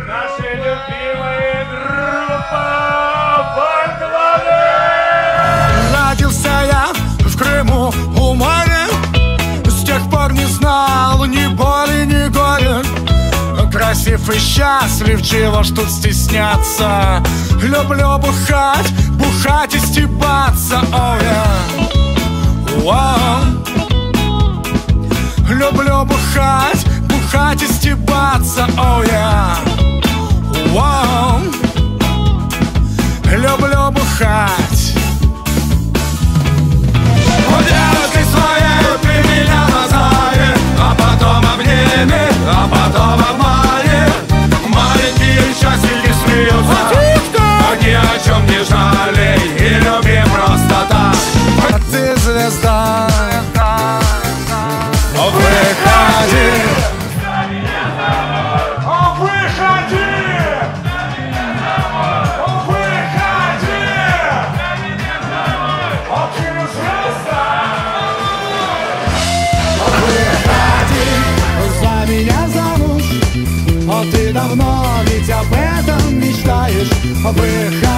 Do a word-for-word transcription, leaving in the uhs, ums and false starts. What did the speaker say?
Наши любимые группа Фольклоры! Родился я в Крыму у моря, с тех пор не знал ни боли, ни горя. Красив и счастлив, чего ж тут стесняться. Люблю бухать, бухать и стебаться. Oh, yeah. Wow. Люблю бухать, бухать и стебаться. Oh, yeah. Wow. Люблю бухать. Девушкой своей ты меня назови, а потом обними, а потом обмани. Маленькие часики смеются, ни о чем не жалей и люби просто так. А ты звезда, выходи. Ты давно ведь об этом мечтаешь. Выходи.